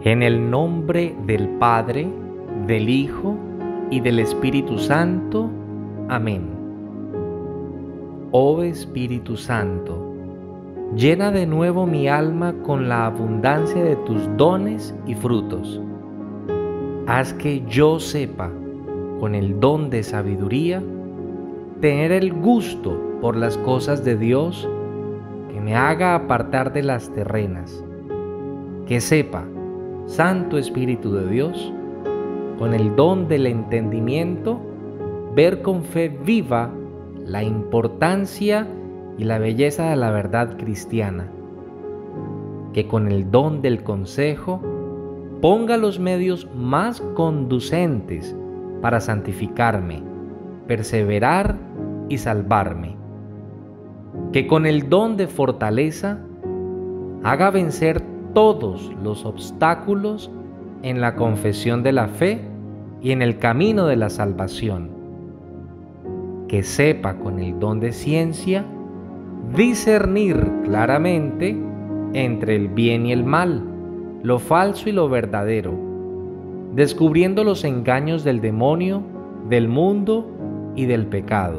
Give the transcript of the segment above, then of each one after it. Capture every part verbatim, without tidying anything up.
En el nombre del Padre, del Hijo y del Espíritu Santo. Amén. Oh Espíritu Santo, llena de nuevo mi alma con la abundancia de tus dones y frutos. Haz que yo sepa, con el don de sabiduría, tener el gusto por las cosas de Dios, que me haga apartar de las terrenas. Que sepa, Santo Espíritu de Dios, con el don del entendimiento, ver con fe viva la importancia y la belleza de la verdad cristiana. Que con el don del consejo ponga los medios más conducentes para santificarme, perseverar y salvarme. Que con el don de fortaleza haga vencer todos los obstáculos en la confesión de la fe y en el camino de la salvación. Que sepa con el don de ciencia discernir claramente entre el bien y el mal, lo falso y lo verdadero, descubriendo los engaños del demonio, del mundo y del pecado.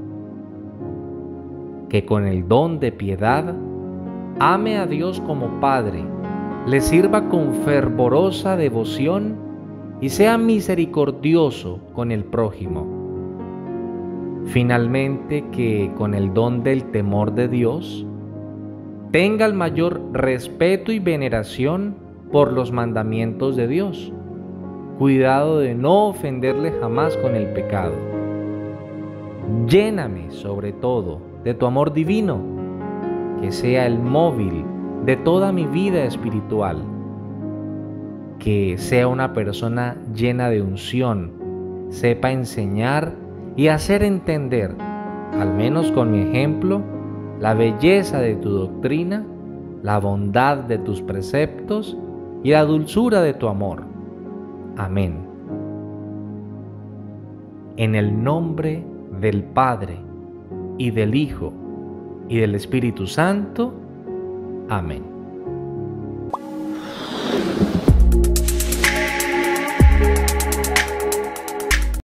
Que con el don de piedad ame a Dios como Padre, le sirva con fervorosa devoción y sea misericordioso con el prójimo. Finalmente, que con el don del temor de Dios tenga el mayor respeto y veneración por los mandamientos de Dios, cuidado de no ofenderle jamás con el pecado. Lléname sobre todo de tu amor divino, que sea el móvil de toda mi vida espiritual. Que sea una persona llena de unción, sepa enseñar y hacer entender, al menos con mi ejemplo, la belleza de tu doctrina, la bondad de tus preceptos y la dulzura de tu amor. Amén. En el nombre del Padre, y del Hijo, y del Espíritu Santo. Amén.